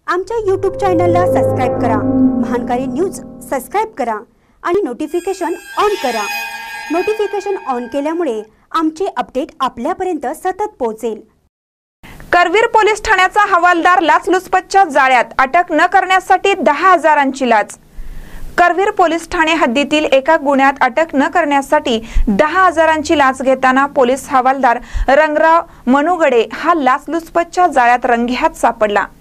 आमच्या YouTube चॅनलला subscribe करा, महानकारी न्यूज सबस्क्राइब करा आणि नोटिफिकेशन ऑन करा। नोटिफिकेशन ऑन केल्यामुळे आमचे अपडेट आपल्यापर्यंत सतत पोहोचेल। करवीर पोलीस ठाण्याचा हवालदार लाचलुचपतच्या जाळ्यात अटक न करण्यासाठी 10,000ची लाच। करवीर पोलीस ठाणे हद्दीतील एका गुन्ह्यात अटक न करण्यासाठी 10,000ची लाच घेताना पोलीस हवालदार रंगराव मनुगडे हा लाचलुचपतच्या जाळ्यात रंगेहात सापडला।